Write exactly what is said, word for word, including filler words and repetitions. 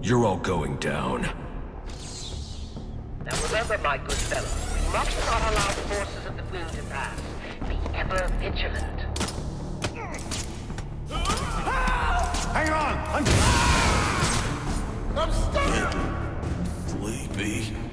You're all going down. Now remember, my good fellow, we must not allow the forces of the Queen to pass. Be ever vigilant. Hang on! I'm... I'm stuck! Sleepy.